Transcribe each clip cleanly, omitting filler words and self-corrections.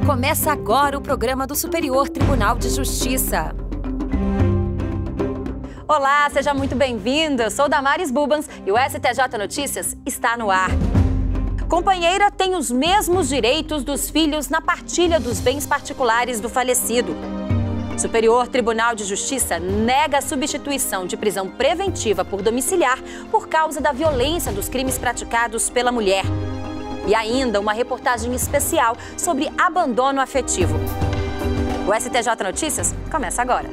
Começa agora o programa do Superior Tribunal de Justiça. Olá, seja muito bem-vindo. Eu sou Damares Bubans e o STJ Notícias está no ar. Companheira tem os mesmos direitos dos filhos na partilha dos bens particulares do falecido. Superior Tribunal de Justiça nega a substituição de prisão preventiva por domiciliar por causa da violência dos crimes praticados pela mulher. E ainda uma reportagem especial sobre abandono afetivo. O STJ Notícias começa agora.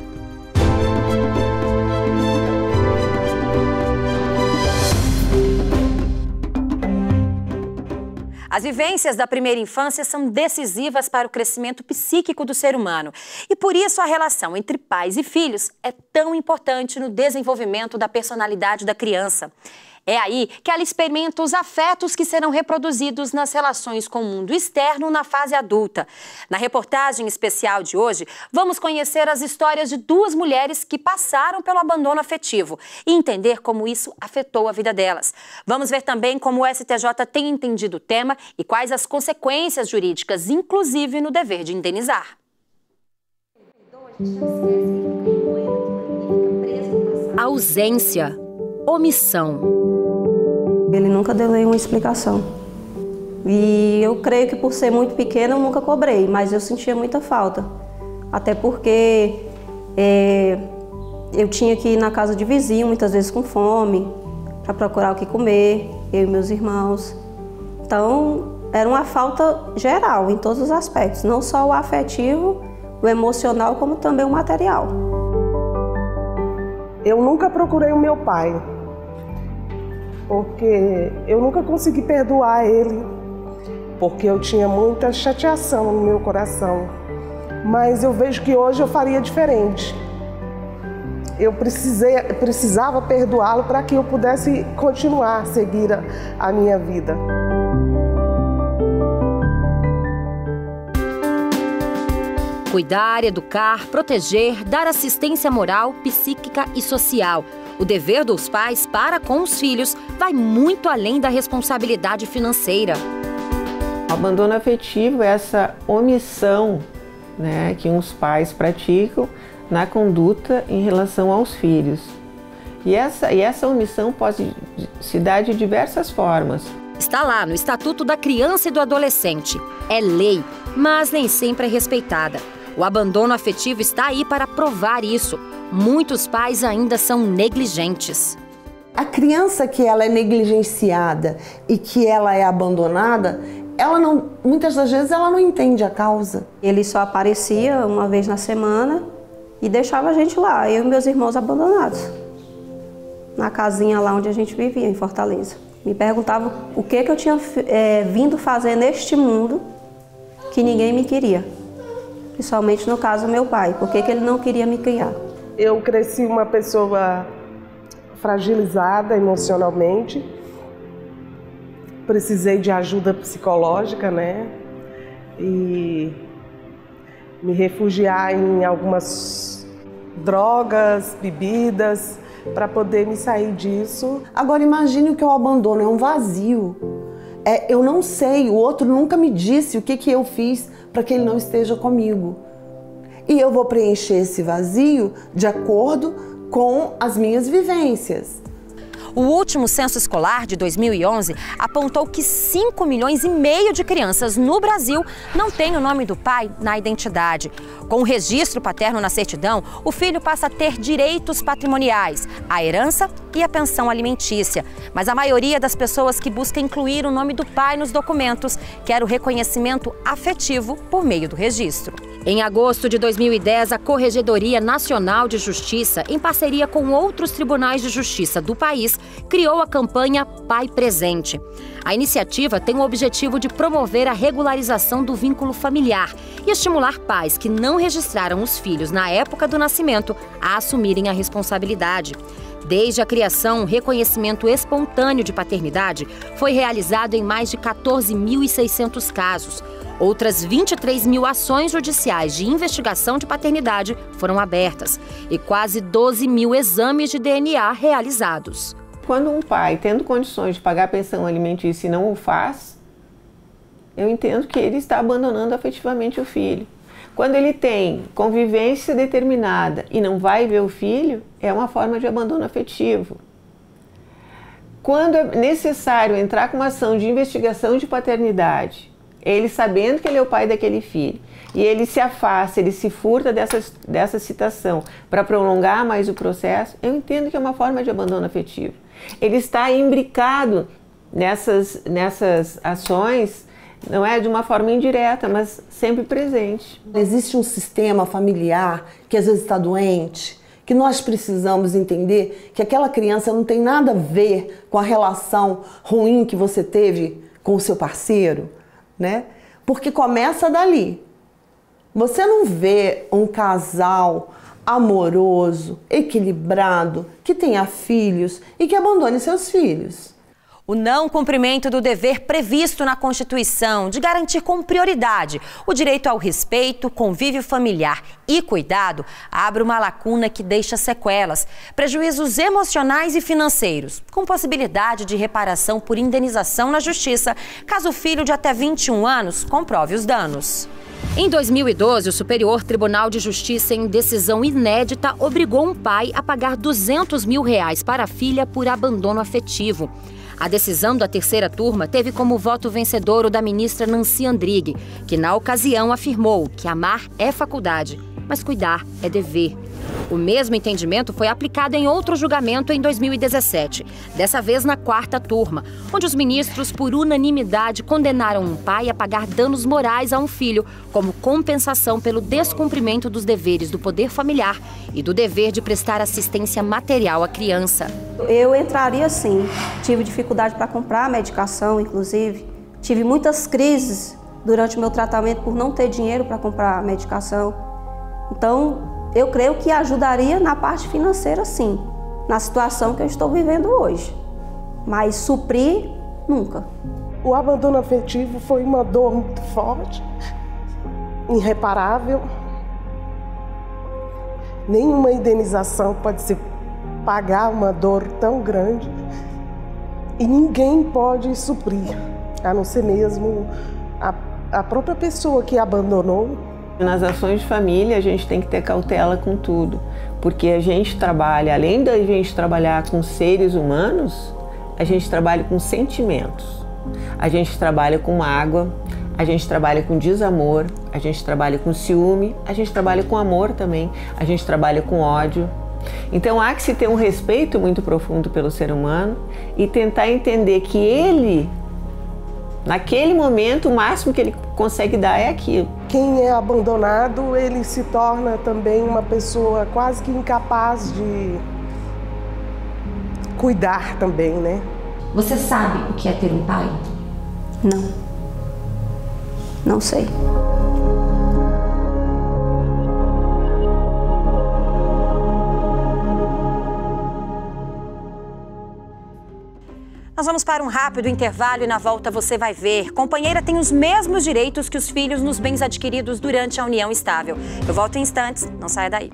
As vivências da primeira infância são decisivas para o crescimento psíquico do ser humano. E por isso a relação entre pais e filhos é tão importante no desenvolvimento da personalidade da criança. É aí que ela experimenta os afetos que serão reproduzidos nas relações com o mundo externo na fase adulta. Na reportagem especial de hoje, vamos conhecer as histórias de duas mulheres que passaram pelo abandono afetivo e entender como isso afetou a vida delas. Vamos ver também como o STJ tem entendido o tema e quais as consequências jurídicas, inclusive no dever de indenizar. Ausência, omissão. Ele nunca deu nenhuma explicação. E eu creio que por ser muito pequena eu nunca cobrei, mas eu sentia muita falta. Até porque eu tinha que ir na casa de vizinho, muitas vezes com fome, para procurar o que comer, eu e meus irmãos. Então, era uma falta geral, em todos os aspectos. Não só o afetivo, o emocional, como também o material. Eu nunca procurei o meu pai, porque eu nunca consegui perdoar ele, porque eu tinha muita chateação no meu coração. Mas eu vejo que hoje eu faria diferente. Eu precisava perdoá-lo para que eu pudesse continuar a seguir a minha vida. Cuidar, educar, proteger, dar assistência moral, psíquica e social. O dever dos pais para com os filhos vai muito além da responsabilidade financeira. O abandono afetivo é essa omissão, que uns pais praticam na conduta em relação aos filhos. E essa omissão pode se dar de diversas formas. Está lá no Estatuto da Criança e do Adolescente. É lei, mas nem sempre é respeitada. O abandono afetivo está aí para provar isso. Muitos pais ainda são negligentes. A criança que ela é negligenciada e que ela é abandonada, muitas das vezes ela não entende a causa. Ele só aparecia uma vez na semana e deixava a gente lá, eu e meus irmãos abandonados, na casinha lá onde a gente vivia, em Fortaleza. Me perguntava o que eu tinha vindo fazer neste mundo que ninguém me queria. Principalmente no caso do meu pai, por que ele não queria me criar. Eu cresci uma pessoa fragilizada emocionalmente, precisei de ajuda psicológica, e me refugiar em algumas drogas, bebidas, para poder me sair disso. Agora imagine o que é o abandono, é um vazio. Eu não sei, o outro nunca me disse o que eu fiz para que ele não esteja comigo. E eu vou preencher esse vazio de acordo com as minhas vivências. O último censo escolar de 2011 apontou que 5,5 milhões de crianças no Brasil não têm o nome do pai na identidade. Com o registro paterno na certidão, o filho passa a ter direitos patrimoniais, a herança e a pensão alimentícia. Mas a maioria das pessoas que busca incluir o nome do pai nos documentos quer o reconhecimento afetivo por meio do registro. Em agosto de 2010, a Corregedoria Nacional de Justiça, em parceria com outros tribunais de justiça do país, criou a campanha Pai Presente. A iniciativa tem o objetivo de promover a regularização do vínculo familiar e estimular pais que não registraram os filhos na época do nascimento a assumirem a responsabilidade. Desde a criação, o reconhecimento espontâneo de paternidade foi realizado em mais de 14.600 casos. Outras 23 mil ações judiciais de investigação de paternidade foram abertas e quase 12 mil exames de DNA realizados. Quando um pai, tendo condições de pagar a pensão alimentícia e não o faz, eu entendo que ele está abandonando afetivamente o filho. Quando ele tem convivência determinada e não vai ver o filho, é uma forma de abandono afetivo. Quando é necessário entrar com uma ação de investigação de paternidade, ele sabendo que ele é o pai daquele filho, e ele se afasta, ele se furta dessa situação para prolongar mais o processo, eu entendo que é uma forma de abandono afetivo. Ele está imbricado nessas ações, não é de uma forma indireta, mas sempre presente. Existe um sistema familiar que às vezes está doente, que nós precisamos entender que aquela criança não tem nada a ver com a relação ruim que você teve com o seu parceiro, né? Porque começa dali. Você não vê um casal amoroso, equilibrado, que tenha filhos e que abandone seus filhos. O não cumprimento do dever previsto na Constituição de garantir como prioridade o direito ao respeito, convívio familiar e cuidado abre uma lacuna que deixa sequelas, prejuízos emocionais e financeiros, com possibilidade de reparação por indenização na Justiça, caso o filho de até 21 anos comprove os danos. Em 2012, o Superior Tribunal de Justiça, em decisão inédita, obrigou um pai a pagar R$200 mil para a filha por abandono afetivo. A decisão da terceira turma teve como voto vencedor o da ministra Nancy Andrighi, que na ocasião afirmou que amar é faculdade, mas cuidar é dever. O mesmo entendimento foi aplicado em outro julgamento em 2017, dessa vez na quarta turma, onde os ministros, por unanimidade, condenaram um pai a pagar danos morais a um filho como compensação pelo descumprimento dos deveres do poder familiar e do dever de prestar assistência material à criança. Eu entraria sim, tive dificuldade para comprar medicação, inclusive, tive muitas crises durante o meu tratamento por não ter dinheiro para comprar medicação. Então, eu creio que ajudaria na parte financeira, sim, na situação que eu estou vivendo hoje. Mas suprir, nunca. O abandono afetivo foi uma dor muito forte, irreparável. Nenhuma indenização pode se pagar uma dor tão grande. E ninguém pode suprir, a não ser mesmo a própria pessoa que abandonou. Nas ações de família, a gente tem que ter cautela com tudo, porque a gente trabalha, além da gente trabalhar com seres humanos, a gente trabalha com sentimentos. A gente trabalha com mágoa, a gente trabalha com desamor, a gente trabalha com ciúme, a gente trabalha com amor também, a gente trabalha com ódio. Então há que se ter um respeito muito profundo pelo ser humano e tentar entender que ele, naquele momento, o máximo que ele consegue dar é aquilo. Quem é abandonado, ele se torna também uma pessoa quase que incapaz de cuidar também, né? Você sabe o que é ter um pai? Não. Não sei. Nós vamos para um rápido intervalo e na volta você vai ver. Companheira tem os mesmos direitos que os filhos nos bens adquiridos durante a união estável. Eu volto em instantes, não saia daí.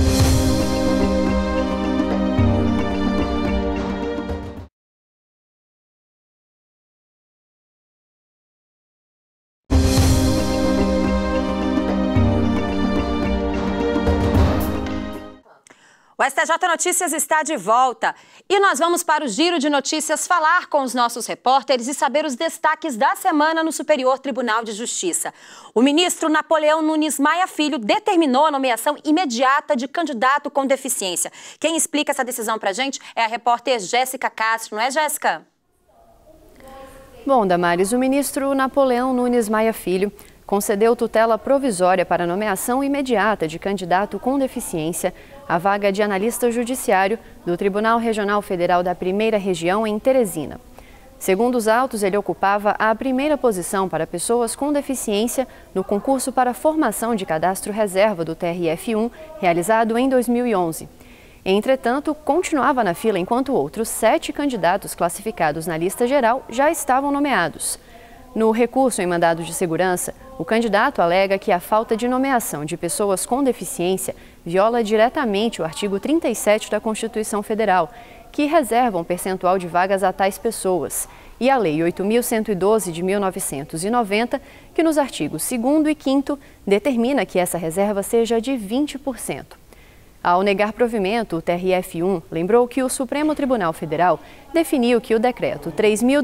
O STJ Notícias está de volta e nós vamos para o Giro de Notícias falar com os nossos repórteres e saber os destaques da semana no Superior Tribunal de Justiça. O ministro Napoleão Nunes Maia Filho determinou a nomeação imediata de candidato com deficiência. Quem explica essa decisão para a gente é a repórter Jéssica Castro, não é, Jéssica? Bom, Damares, o ministro Napoleão Nunes Maia Filho concedeu tutela provisória para a nomeação imediata de candidato com deficiência à vaga de analista judiciário do Tribunal Regional Federal da Primeira Região em Teresina. Segundo os autos, ele ocupava a primeira posição para pessoas com deficiência no concurso para formação de cadastro reserva do TRF1, realizado em 2011. Entretanto, continuava na fila enquanto outros 7 candidatos classificados na lista geral já estavam nomeados. No recurso em mandado de segurança, o candidato alega que a falta de nomeação de pessoas com deficiência viola diretamente o artigo 37 da Constituição Federal, que reserva um percentual de vagas a tais pessoas, e a Lei 8.112 de 1990, que nos artigos 2º e 5º determina que essa reserva seja de 20%. Ao negar provimento, o TRF1 lembrou que o Supremo Tribunal Federal definiu que o Decreto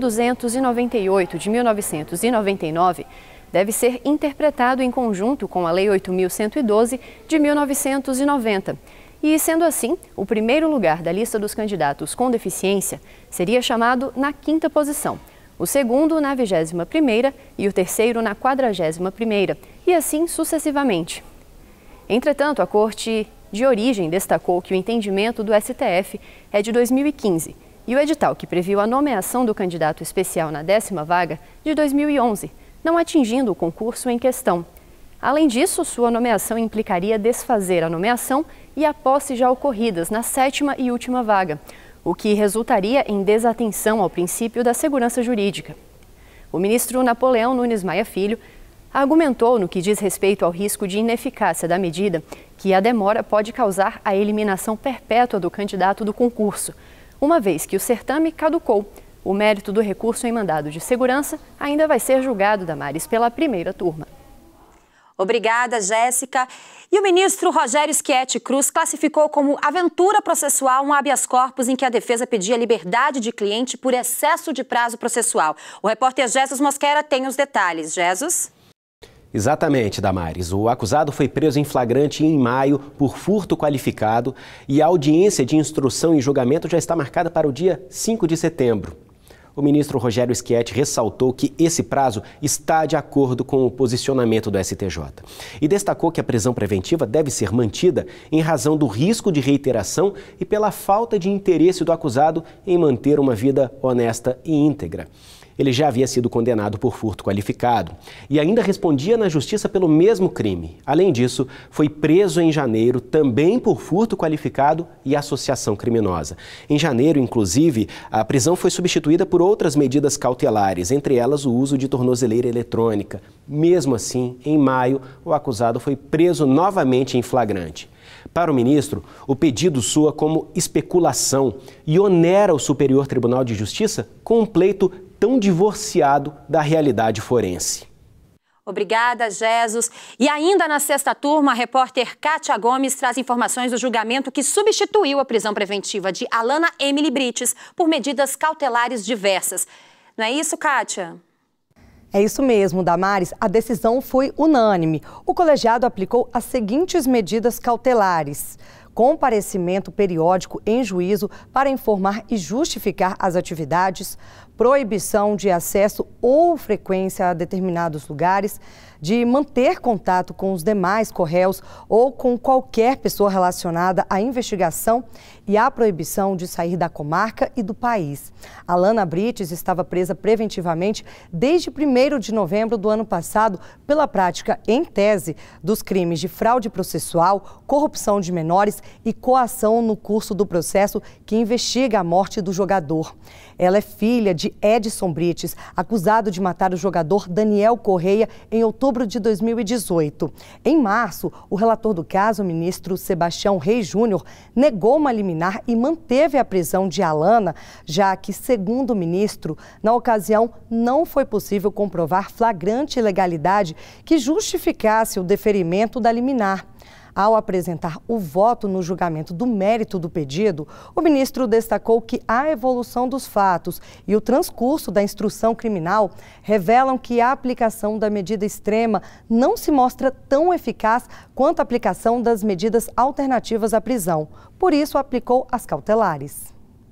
3.298 de 1999 deve ser interpretado em conjunto com a Lei 8.112 de 1990. E, sendo assim, o primeiro lugar da lista dos candidatos com deficiência seria chamado na 5ª posição, o segundo na 21ª e o terceiro na 41ª, e assim sucessivamente. Entretanto, a Corte de Origem destacou que o entendimento do STF é de 2015 e o edital que previu a nomeação do candidato especial na 10ª vaga de 2011, não atingindo o concurso em questão. Além disso, sua nomeação implicaria desfazer a nomeação e a posse já ocorridas na 7ª e última vaga, o que resultaria em desatenção ao princípio da segurança jurídica. O ministro Napoleão Nunes Maia Filho argumentou, no que diz respeito ao risco de ineficácia da medida, que a demora pode causar a eliminação perpétua do candidato do concurso, uma vez que o certame caducou. O mérito do recurso em mandado de segurança ainda vai ser julgado, Damares, pela primeira turma. Obrigada, Jéssica. E o ministro Rogério Schietti Cruz classificou como aventura processual um habeas corpus em que a defesa pedia liberdade de cliente por excesso de prazo processual. O repórter Jesus Mosquera tem os detalhes. Jesus? Exatamente, Damares. O acusado foi preso em flagrante em maio por furto qualificado e a audiência de instrução e julgamento já está marcada para o dia 5 de setembro. O ministro Rogério Schietti ressaltou que esse prazo está de acordo com o posicionamento do STJ e destacou que a prisão preventiva deve ser mantida em razão do risco de reiteração e pela falta de interesse do acusado em manter uma vida honesta e íntegra. Ele já havia sido condenado por furto qualificado e ainda respondia na justiça pelo mesmo crime. Além disso, foi preso em janeiro também por furto qualificado e associação criminosa. Em janeiro, inclusive, a prisão foi substituída por outras medidas cautelares, entre elas o uso de tornozeleira eletrônica. Mesmo assim, em maio, o acusado foi preso novamente em flagrante. Para o ministro, o pedido soa como especulação e onera o Superior Tribunal de Justiça com um pleito tão divorciado da realidade forense. Obrigada, Jesus. E ainda na sexta turma, a repórter Kátia Gomes traz informações do julgamento que substituiu a prisão preventiva de Alana Emily Brites por medidas cautelares diversas. Não é isso, Kátia? É isso mesmo, Damares. A decisão foi unânime. O colegiado aplicou as seguintes medidas cautelares: comparecimento periódico em juízo para informar e justificar as atividades, proibição de acesso ou frequência a determinados lugares, de manter contato com os demais corréus ou com qualquer pessoa relacionada à investigação e a proibição de sair da comarca e do país. Alana Brites estava presa preventivamente desde 1º de novembro do ano passado pela prática, em tese, dos crimes de fraude processual, corrupção de menores e coação no curso do processo que investiga a morte do jogador. Ela é filha de Edson Brites, acusado de matar o jogador Daniel Correia em outubro de 2018. Em março, o relator do caso, o ministro Sebastião Reis Júnior, negou uma liminar e manteve a prisão de Alana, já que, segundo o ministro, na ocasião não foi possível comprovar flagrante ilegalidade que justificasse o deferimento da liminar. Ao apresentar o voto no julgamento do mérito do pedido, o ministro destacou que a evolução dos fatos e o transcurso da instrução criminal revelam que a aplicação da medida extrema não se mostra tão eficaz quanto a aplicação das medidas alternativas à prisão. Por isso, aplicou as cautelares.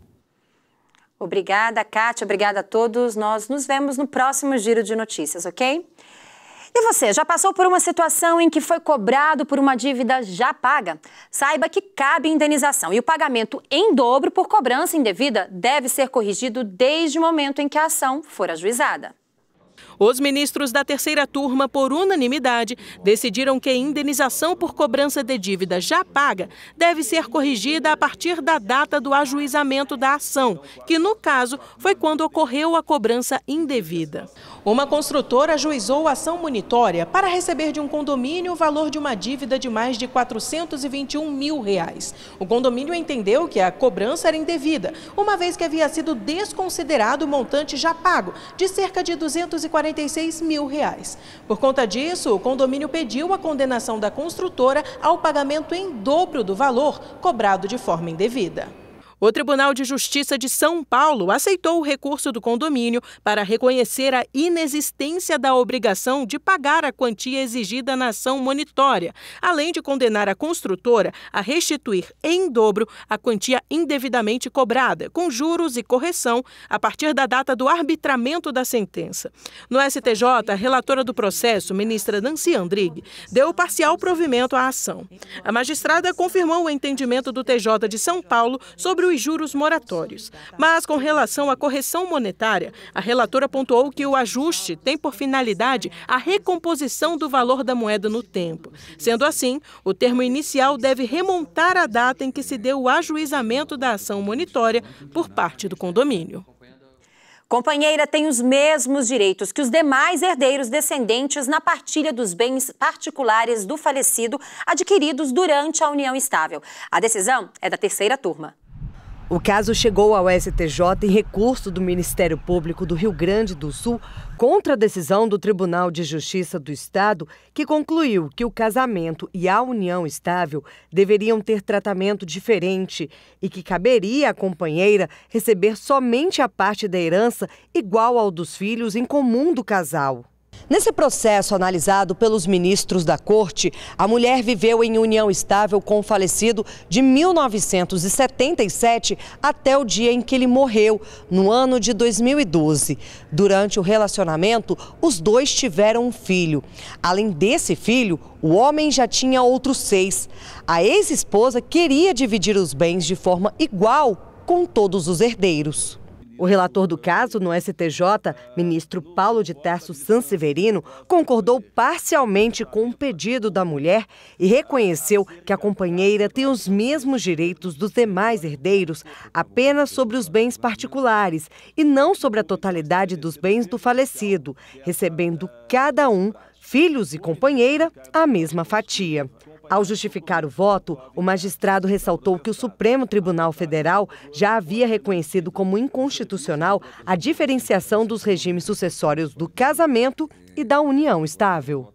Obrigada, Kátia. Obrigada a todos. Nós nos vemos no próximo Giro de Notícias, ok? E você, já passou por uma situação em que foi cobrado por uma dívida já paga? Saiba que cabe indenização e o pagamento em dobro por cobrança indevida deve ser corrigido desde o momento em que a ação for ajuizada. Os ministros da terceira turma, por unanimidade, decidiram que a indenização por cobrança de dívida já paga deve ser corrigida a partir da data do ajuizamento da ação, que, no caso, foi quando ocorreu a cobrança indevida. Uma construtora ajuizou a ação monitória para receber de um condomínio o valor de uma dívida de mais de R$421 mil. O condomínio entendeu que a cobrança era indevida, uma vez que havia sido desconsiderado o montante já pago, de cerca de R$246 mil. Por conta disso, o condomínio pediu a condenação da construtora ao pagamento em dobro do valor cobrado de forma indevida. O Tribunal de Justiça de São Paulo aceitou o recurso do condomínio para reconhecer a inexistência da obrigação de pagar a quantia exigida na ação monitória, além de condenar a construtora a restituir em dobro a quantia indevidamente cobrada, com juros e correção, a partir da data do arbitramento da sentença. No STJ, a relatora do processo, ministra Nancy Andrighi, deu parcial provimento à ação. A magistrada confirmou o entendimento do TJ de São Paulo sobre os juros moratórios. Mas, com relação à correção monetária, a relatora pontuou que o ajuste tem por finalidade a recomposição do valor da moeda no tempo. Sendo assim, o termo inicial deve remontar à data em que se deu o ajuizamento da ação monitória por parte do condomínio. Companheira tem os mesmos direitos que os demais herdeiros descendentes na partilha dos bens particulares do falecido adquiridos durante a união estável. A decisão é da terceira turma. O caso chegou ao STJ em recurso do Ministério Público do Rio Grande do Sul contra a decisão do Tribunal de Justiça do Estado, que concluiu que o casamento e a união estável deveriam ter tratamento diferente e que caberia à companheira receber somente a parte da herança igual ao dos filhos em comum do casal. Nesse processo analisado pelos ministros da Corte, a mulher viveu em união estável com o falecido de 1977 até o dia em que ele morreu, no ano de 2012. Durante o relacionamento, os dois tiveram um filho. Além desse filho, o homem já tinha outros 6. A ex-esposa queria dividir os bens de forma igual com todos os herdeiros. O relator do caso no STJ, ministro Paulo de Tarso Sanseverino, concordou parcialmente com o pedido da mulher e reconheceu que a companheira tem os mesmos direitos dos demais herdeiros apenas sobre os bens particulares e não sobre a totalidade dos bens do falecido, recebendo cada um, filhos e companheira, a mesma fatia. Ao justificar o voto, o magistrado ressaltou que o Supremo Tribunal Federal já havia reconhecido como inconstitucional a diferenciação dos regimes sucessórios do casamento e da união estável.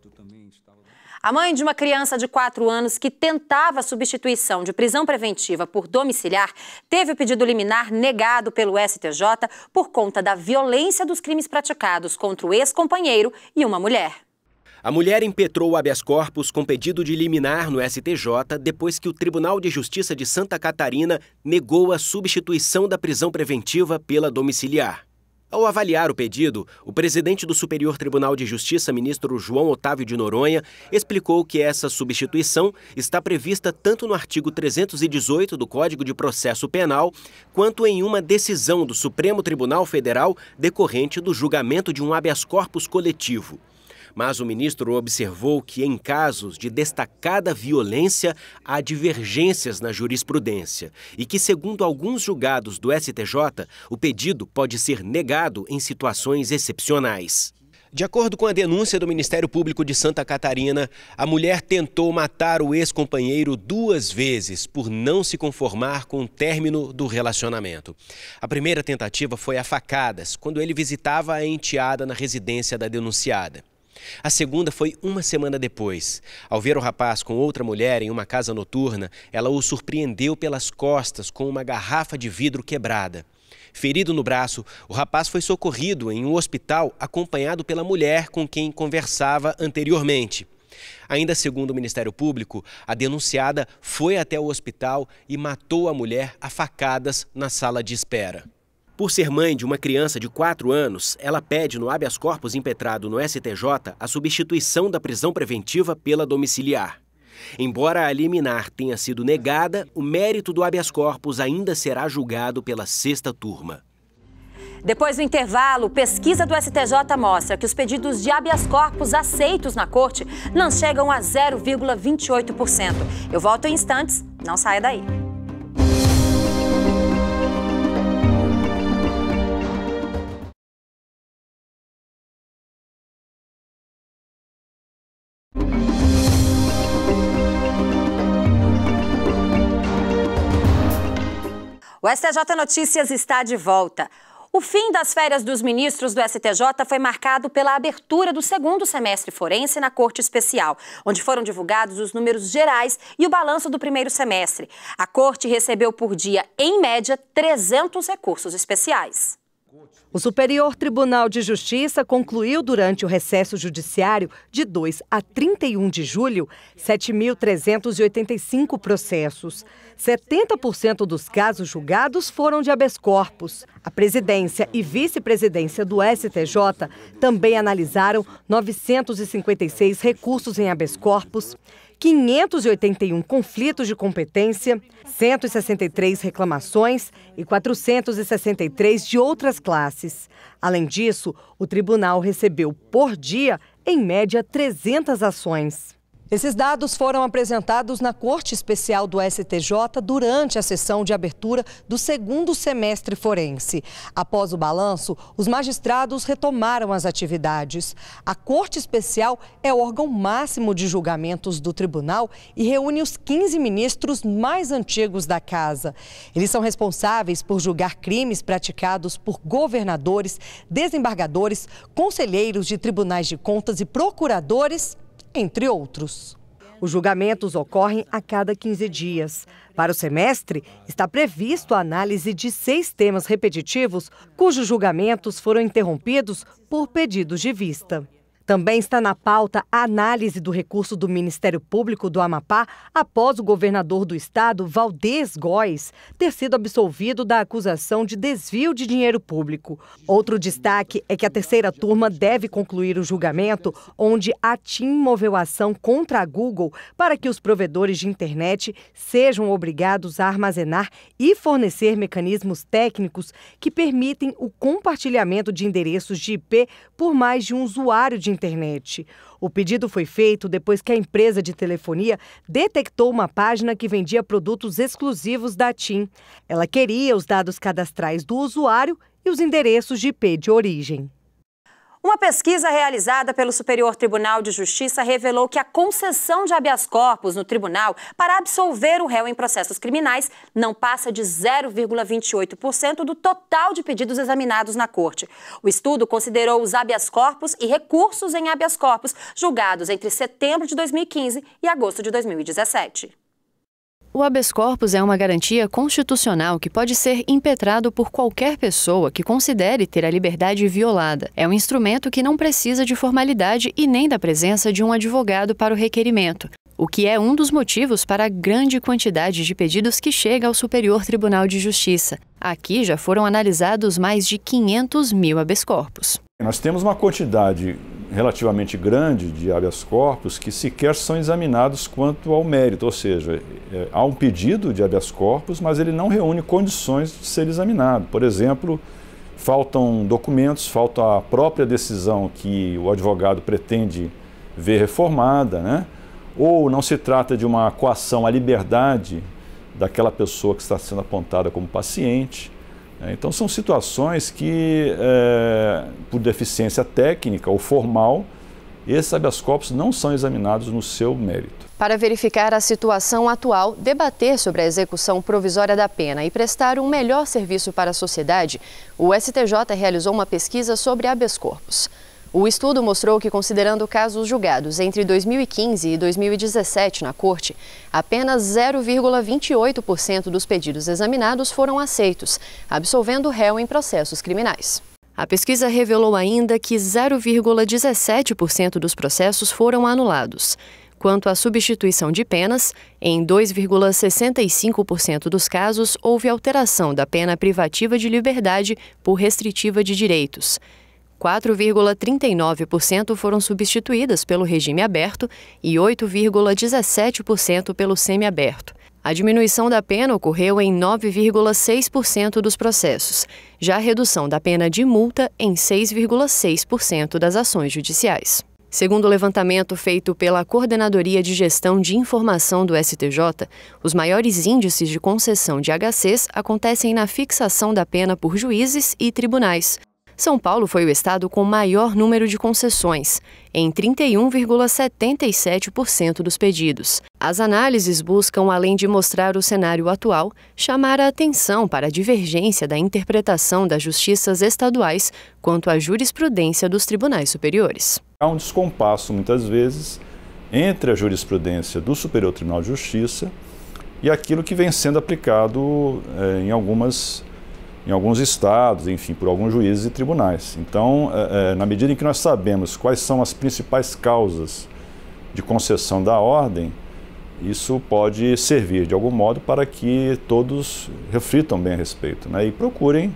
A mãe de uma criança de 4 anos que tentava a substituição de prisão preventiva por domiciliar teve o pedido liminar negado pelo STJ por conta da violência dos crimes praticados contra o ex-companheiro e uma mulher. A mulher impetrou o habeas corpus com pedido de liminar no STJ depois que o Tribunal de Justiça de Santa Catarina negou a substituição da prisão preventiva pela domiciliar. Ao avaliar o pedido, o presidente do Superior Tribunal de Justiça, ministro João Otávio de Noronha, explicou que essa substituição está prevista tanto no artigo 318 do Código de Processo Penal, quanto em uma decisão do Supremo Tribunal Federal decorrente do julgamento de um habeas corpus coletivo. Mas o ministro observou que, em casos de destacada violência, há divergências na jurisprudência e que, segundo alguns julgados do STJ, o pedido pode ser negado em situações excepcionais. De acordo com a denúncia do Ministério Público de Santa Catarina, a mulher tentou matar o ex-companheiro 2 vezes por não se conformar com o término do relacionamento. A primeira tentativa foi a facadas, quando ele visitava a enteada na residência da denunciada. A segunda foi 1 semana depois. Ao ver o rapaz com outra mulher em uma casa noturna, ela o surpreendeu pelas costas com uma garrafa de vidro quebrada. Ferido no braço, o rapaz foi socorrido em um hospital acompanhado pela mulher com quem conversava anteriormente. Ainda segundo o Ministério Público, a denunciada foi até o hospital e matou a mulher a facadas na sala de espera. Por ser mãe de uma criança de 4 anos, ela pede no habeas corpus impetrado no STJ a substituição da prisão preventiva pela domiciliar. Embora a liminar tenha sido negada, o mérito do habeas corpus ainda será julgado pela 6ª turma. Depois do intervalo, pesquisa do STJ mostra que os pedidos de habeas corpus aceitos na corte não chegam a 0,28%. Eu volto em instantes, não saia daí. O STJ Notícias está de volta. O fim das férias dos ministros do STJ foi marcado pela abertura do segundo semestre forense na Corte Especial, onde foram divulgados os números gerais e o balanço do primeiro semestre. A Corte recebeu por dia, em média, 300 recursos especiais. O Superior Tribunal de Justiça concluiu durante o recesso judiciário de 2 a 31 de julho 7.385 processos. 70% dos casos julgados foram de habeas corpus. A presidência e vice-presidência do STJ também analisaram 956 recursos em habeas corpus, 581 conflitos de competência, 163 reclamações e 463 de outras classes. Além disso, o tribunal recebeu por dia, em média, 300 ações. Esses dados foram apresentados na Corte Especial do STJ durante a sessão de abertura do segundo semestre forense. Após o balanço, os magistrados retomaram as atividades. A Corte Especial é o órgão máximo de julgamentos do tribunal e reúne os 15 ministros mais antigos da casa. Eles são responsáveis por julgar crimes praticados por governadores, desembargadores, conselheiros de tribunais de contas e procuradores, entre outros. Os julgamentos ocorrem a cada 15 dias. Para o semestre, está previsto a análise de 6 temas repetitivos, cujos julgamentos foram interrompidos por pedidos de vista. Também está na pauta a análise do recurso do Ministério Público do Amapá após o governador do estado, Valdez Góes, ter sido absolvido da acusação de desvio de dinheiro público. Outro destaque é que a terceira turma deve concluir o julgamento, onde a TIM moveu ação contra a Google para que os provedores de internet sejam obrigados a armazenar e fornecer mecanismos técnicos que permitem o compartilhamento de endereços de IP por mais de um usuário de internet. O pedido foi feito depois que a empresa de telefonia detectou uma página que vendia produtos exclusivos da TIM. Ela queria os dados cadastrais do usuário e os endereços de IP de origem. Uma pesquisa realizada pelo Superior Tribunal de Justiça revelou que a concessão de habeas corpus no tribunal para absolver o réu em processos criminais não passa de 0,28% do total de pedidos examinados na Corte. O estudo considerou os habeas corpus e recursos em habeas corpus julgados entre setembro de 2015 e agosto de 2017. O habeas corpus é uma garantia constitucional que pode ser impetrado por qualquer pessoa que considere ter a liberdade violada. É um instrumento que não precisa de formalidade e nem da presença de um advogado para o requerimento, o que é um dos motivos para a grande quantidade de pedidos que chega ao Superior Tribunal de Justiça. Aqui já foram analisados mais de 500 mil habeas corpus. Nós temos uma quantidade relativamente grande de habeas corpus que sequer são examinados quanto ao mérito, ou seja, há um pedido de habeas corpus, mas ele não reúne condições de ser examinado. Por exemplo, faltam documentos, falta a própria decisão que o advogado pretende ver reformada, né? Ou não se trata de uma coação à liberdade daquela pessoa que está sendo apontada como paciente. Então são situações que, por deficiência técnica ou formal, esses habeas corpus não são examinados no seu mérito. Para verificar a situação atual, debater sobre a execução provisória da pena e prestar um melhor serviço para a sociedade, o STJ realizou uma pesquisa sobre habeas corpus. O estudo mostrou que, considerando casos julgados entre 2015 e 2017 na Corte, apenas 0,28% dos pedidos examinados foram aceitos, absolvendo o réu em processos criminais. A pesquisa revelou ainda que 0,17% dos processos foram anulados. Quanto à substituição de penas, em 2,65% dos casos houve alteração da pena privativa de liberdade por restritiva de direitos. 4,39% foram substituídas pelo regime aberto e 8,17% pelo semiaberto. A diminuição da pena ocorreu em 9,6% dos processos, já a redução da pena de multa em 6,6% das ações judiciais. Segundo o levantamento feito pela Coordenadoria de Gestão de Informação do STJ, os maiores índices de concessão de HCs acontecem na fixação da pena por juízes e tribunais. São Paulo foi o estado com maior número de concessões, em 31,77% dos pedidos. As análises buscam, além de mostrar o cenário atual, chamar a atenção para a divergência da interpretação das justiças estaduais quanto à jurisprudência dos tribunais superiores. Há um descompasso, muitas vezes, entre a jurisprudência do Superior Tribunal de Justiça e aquilo que vem sendo aplicado em alguns estados, enfim, por alguns juízes e tribunais. Então, na medida em que nós sabemos quais são as principais causas de concessão da ordem, isso pode servir de algum modo para que todos reflitam bem a respeito, né, e procurem,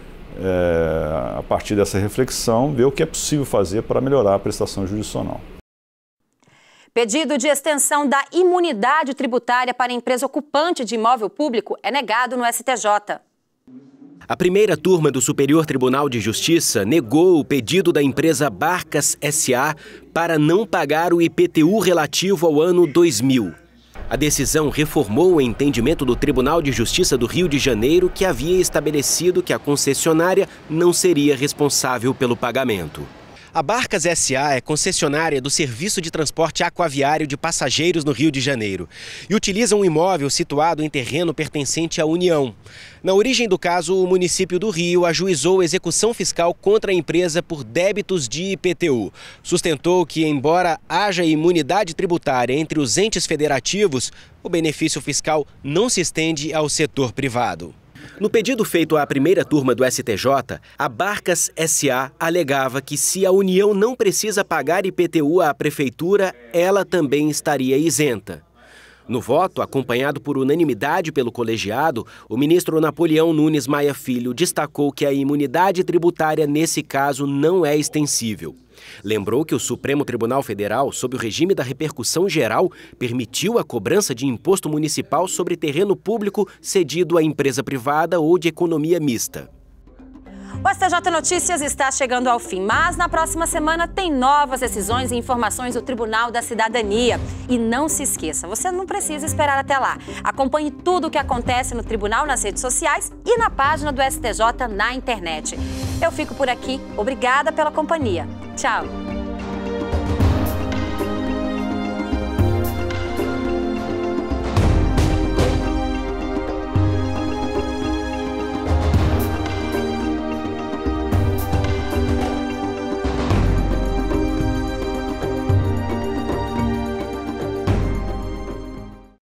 a partir dessa reflexão, ver o que é possível fazer para melhorar a prestação jurisdicional. Pedido de extensão da imunidade tributária para empresa ocupante de imóvel público é negado no STJ. A primeira turma do Superior Tribunal de Justiça negou o pedido da empresa Barcas S.A. para não pagar o IPTU relativo ao ano 2000. A decisão reformou o entendimento do Tribunal de Justiça do Rio de Janeiro, que havia estabelecido que a concessionária não seria responsável pelo pagamento. A Barcas S.A. é concessionária do Serviço de Transporte Aquaviário de Passageiros no Rio de Janeiro e utiliza um imóvel situado em terreno pertencente à União. Na origem do caso, o município do Rio ajuizou execução fiscal contra a empresa por débitos de IPTU. Sustentou que, embora haja imunidade tributária entre os entes federativos, o benefício fiscal não se estende ao setor privado. No pedido feito à primeira turma do STJ, a Barcas S.A. alegava que se a União não precisa pagar IPTU à Prefeitura, ela também estaria isenta. No voto, acompanhado por unanimidade pelo colegiado, o ministro Napoleão Nunes Maia Filho destacou que a imunidade tributária nesse caso não é extensível. Lembrou que o Supremo Tribunal Federal, sob o regime da repercussão geral, permitiu a cobrança de imposto municipal sobre terreno público cedido à empresa privada ou de economia mista. O STJ Notícias está chegando ao fim, mas na próxima semana tem novas decisões e informações do Tribunal da Cidadania. E não se esqueça, você não precisa esperar até lá. Acompanhe tudo o que acontece no Tribunal nas redes sociais e na página do STJ na internet. Eu fico por aqui. Obrigada pela companhia. Tchau!